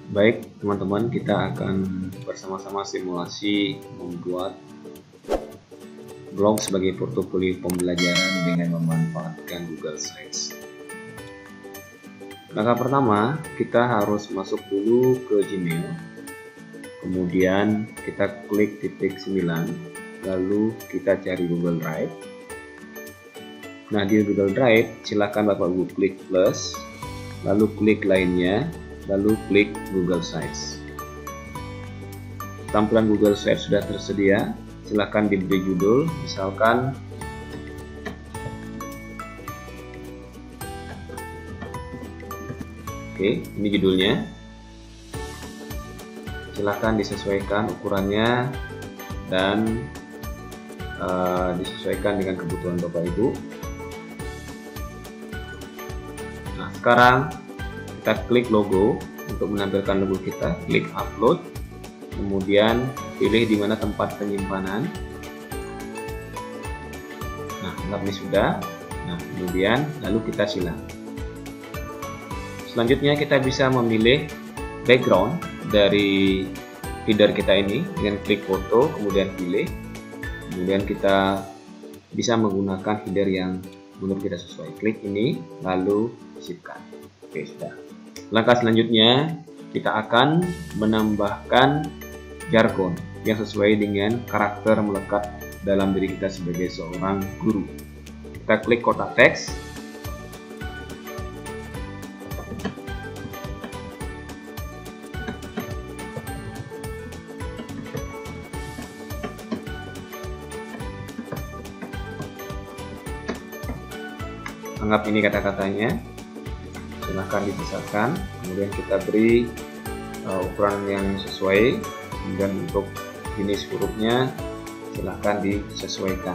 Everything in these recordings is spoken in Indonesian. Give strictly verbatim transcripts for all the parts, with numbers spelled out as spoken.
Baik teman-teman, kita akan bersama-sama simulasi membuat blog sebagai portofolio pembelajaran dengan memanfaatkan Google Sites. Langkah pertama, kita harus masuk dulu ke Gmail, kemudian kita klik titik sembilan, lalu kita cari Google Drive. Nah, di Google Drive silakan Bapak Ibu klik plus, lalu klik lainnya, lalu klik Google Sites. Tampilan Google Sites sudah tersedia, silakan diberi judul, misalkan oke, ini judulnya. Silakan disesuaikan ukurannya dan uh, disesuaikan dengan kebutuhan Bapak Ibu. Nah, sekarang kita klik logo untuk menampilkan logo kita, klik upload, kemudian pilih di mana tempat penyimpanan. Nah, anggap ini sudah. Nah, kemudian lalu kita silang. Selanjutnya kita bisa memilih background dari header kita ini dengan klik foto, kemudian pilih. Kemudian kita bisa menggunakan header yang menurut kita sesuai. Klik ini, lalu sisipkan. Oke, sudah. Langkah selanjutnya, kita akan menambahkan jargon yang sesuai dengan karakter melekat dalam diri kita sebagai seorang guru. Kita klik kotak teks. Anggap ini kata-katanya. Silahkan dibesarkan, kemudian kita beri uh, ukuran yang sesuai, kemudian untuk jenis hurufnya silahkan disesuaikan.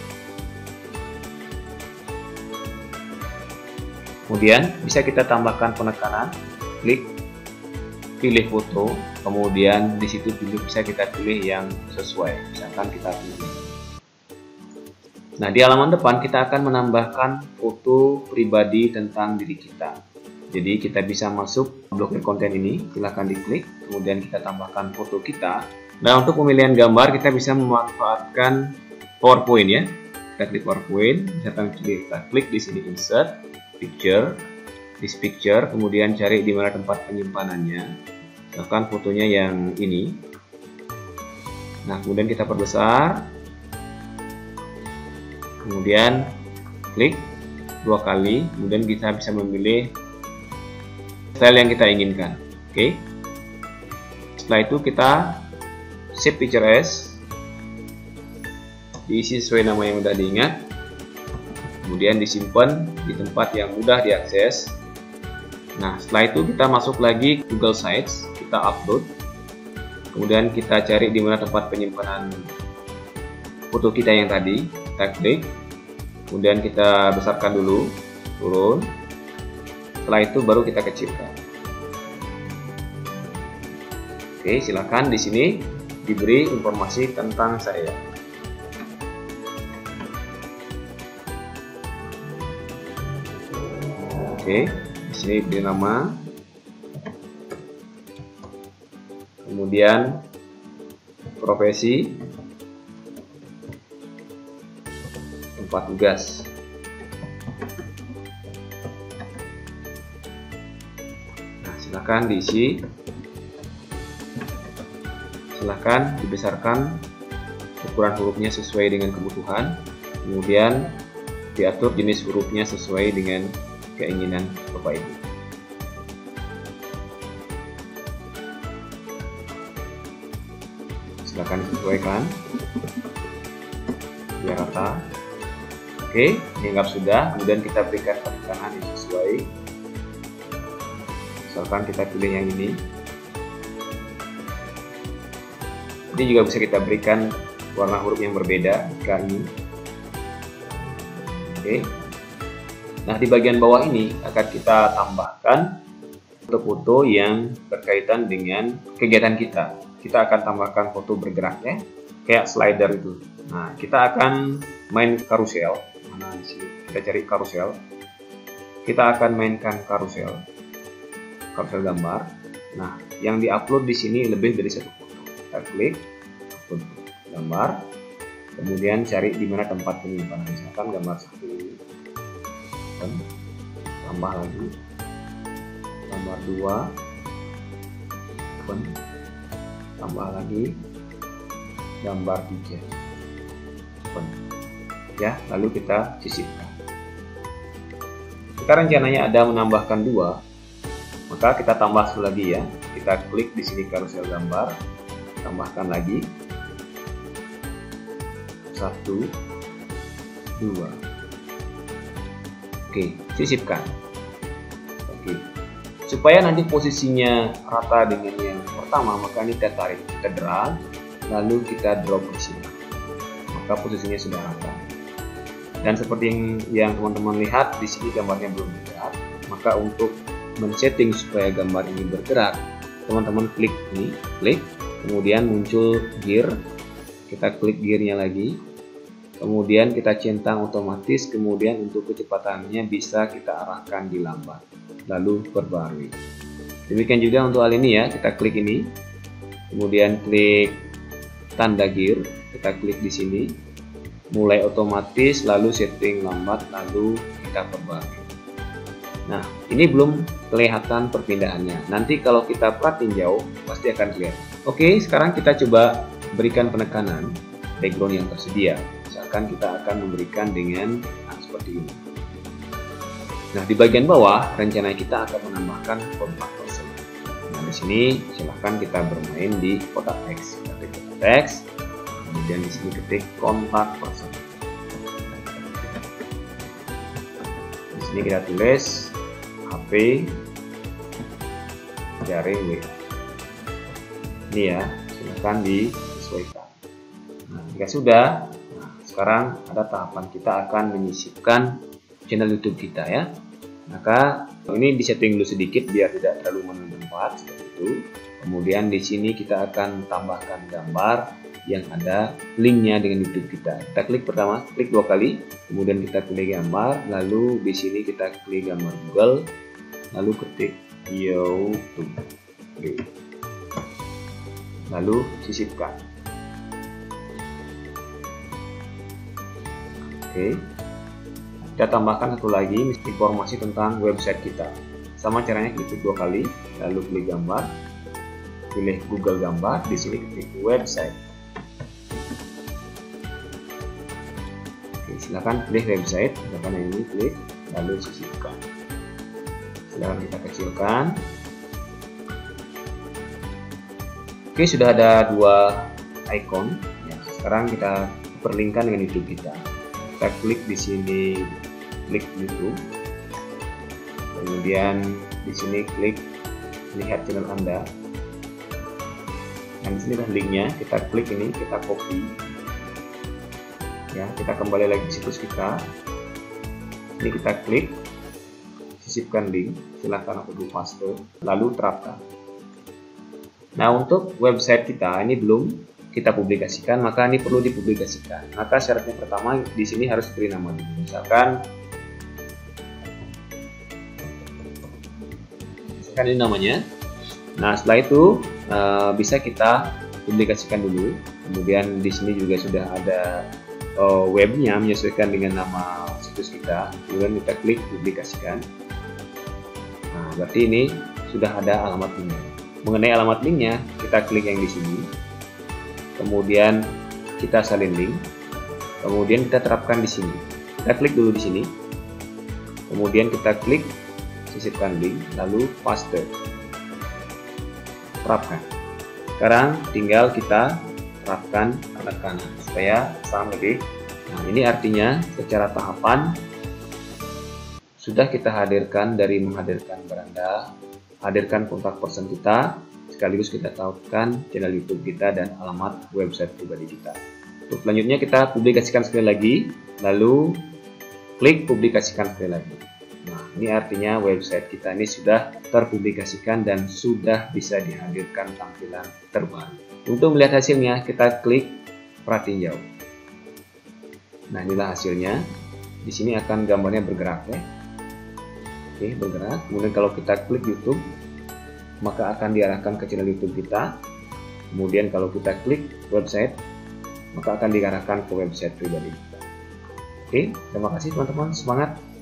Kemudian bisa kita tambahkan penekanan, klik pilih foto, kemudian di situ pilih, bisa kita pilih yang sesuai, misalkan kita pilih. Nah, di halaman depan kita akan menambahkan foto pribadi tentang diri kita. Jadi kita bisa masuk blokir konten ini, silahkan diklik, kemudian kita tambahkan foto kita. Nah, untuk pemilihan gambar kita bisa memanfaatkan PowerPoint ya. Kita klik PowerPoint, misalkan kita klik di sini insert, picture, this picture, kemudian cari di mana tempat penyimpanannya. Misalkan fotonya yang ini. Nah, kemudian kita perbesar, kemudian klik dua kali, kemudian kita bisa memilih style yang kita inginkan. Oke. Setelah itu kita save picture as, diisi sesuai nama yang sudah diingat, kemudian disimpan di tempat yang mudah diakses. Nah, setelah itu kita masuk lagi Google Sites, kita upload, kemudian kita cari di mana tempat penyimpanan foto kita yang tadi, kita klik, kemudian kita besarkan dulu, turun. Setelah itu baru kita kecilkan. Oke, silakan di sini diberi informasi tentang saya. Oke, di sini beri nama. Kemudian profesi, tempat tugas. Silakan diisi, silakan dibesarkan ukuran hurufnya sesuai dengan kebutuhan, kemudian diatur jenis hurufnya sesuai dengan keinginan Bapak Ibu. Silakan disesuaikan biar rata. Oke, dianggap sudah, kemudian kita berikan penekanan yang sesuai. Misalkan kita pilih yang ini. Ini juga bisa kita berikan warna huruf yang berbeda jika ingin. Oke. Nah, di bagian bawah ini akan kita tambahkan foto-foto yang berkaitan dengan kegiatan kita. Kita akan tambahkan foto bergeraknya, kayak slider itu. Nah, kita akan main karusel. Mana di sini? Kita cari karusel. Kita akan mainkan karusel. Karusel gambar. Nah, yang diupload di sini lebih dari satu foto. Kita klik upload gambar, kemudian cari di mana tempat penyimpanan. Misalkan gambar satu ini, dan tambah lagi gambar dua, dan tambah lagi gambar tiga, ya. Lalu kita sisipkan. Kita rencananya ada menambahkan dua, maka kita tambah satu lagi ya. Kita klik di sini karusel gambar, tambahkan lagi satu, dua. Oke, sisipkan. Oke, supaya nanti posisinya rata dengan yang pertama, maka ini kita tarik, kita drag, lalu kita drop di sini. Maka posisinya sudah rata. Dan seperti yang teman-teman lihat di sini gambarnya belum bergerak, maka untuk men-setting supaya gambar ini bergerak, teman-teman klik ini, klik, kemudian muncul gear, kita klik gearnya lagi, kemudian kita centang otomatis, kemudian untuk kecepatannya bisa kita arahkan di lambat, lalu perbarui. Demikian juga untuk hal ini ya, kita klik ini, kemudian klik tanda gear, kita klik di sini, mulai otomatis, lalu setting lambat, lalu kita perbarui. Nah, ini belum kelihatan perpindahannya. Nanti kalau kita perhatiin jauh, pasti akan kelihatan. Oke, sekarang kita coba berikan penekanan background yang tersedia. Misalkan kita akan memberikan dengan nah, seperti ini. Nah, di bagian bawah rencana kita akan menambahkan kontak person. Nah, di sini silahkan kita bermain di kotak teks. Kita klik kotak teks, kemudian di sini ketik kontak person. Di sini kita tulis H P jaring W. Ini ya, silahkan disesuaikan. Nah, jika sudah, nah, sekarang ada tahapan kita akan menyisipkan channel YouTube kita ya. Maka ini disetting dulu sedikit biar tidak terlalu menuju tempat seperti itu. Kemudian di sini kita akan tambahkan gambar yang ada linknya dengan YouTube kita. Kita klik pertama, klik dua kali, kemudian kita klik gambar, lalu di sini kita klik gambar Google, lalu ketik YouTube, lalu sisipkan. Oke, kita tambahkan satu lagi informasi tentang website kita. Sama caranya, klik dua kali, lalu klik gambar, pilih Google gambar, di sini klik website. Silakan pilih website, silakan yang ini klik, lalu sisipkan. Silakan kita kecilkan. Oke, sudah ada dua icon. Ya, sekarang kita perlinkkan dengan YouTube kita. Kita klik di sini, klik YouTube. Kemudian di sini klik lihat channel Anda. Dan di sini adalah linknya. Kita klik ini, kita copy. Ya, kita kembali lagi ke situs kita. Ini kita klik, sisipkan link, silahkan aku dulu paste, lalu terapkan. Nah, untuk website kita ini belum kita publikasikan, maka ini perlu dipublikasikan. Maka syaratnya pertama di sini harus beri nama dulu. Misalkan, misalkan ini namanya. Nah, setelah itu uh, bisa kita publikasikan dulu. Kemudian di sini juga sudah ada webnya menyesuaikan dengan nama situs kita, kemudian kita klik publikasikan. Nah, berarti ini sudah ada alamat linknya. Mengenai alamat linknya, kita klik yang di sini, kemudian kita salin link, kemudian kita terapkan di sini. Kita klik dulu di sini, kemudian kita klik sisipkan link, lalu paste, terapkan. Sekarang tinggal kita terapkan penekanan supaya sama lebih. Nah, ini artinya secara tahapan sudah kita hadirkan dari menghadirkan beranda, hadirkan kontak person kita, sekaligus kita tautkan channel YouTube kita dan alamat website pribadi kita. Untuk selanjutnya kita publikasikan sekali lagi, lalu klik publikasikan sekali lagi. Nah, ini artinya website kita ini sudah terpublikasikan dan sudah bisa dihadirkan tampilan terbaru. Untuk melihat hasilnya, kita klik perhatiin jauh. Nah, inilah hasilnya. Di sini akan gambarnya bergerak ya. Oke, bergerak. Kemudian kalau kita klik YouTube, maka akan diarahkan ke channel YouTube kita. Kemudian kalau kita klik website, maka akan diarahkan ke website pribadi kita. Oke, terima kasih teman-teman, semangat!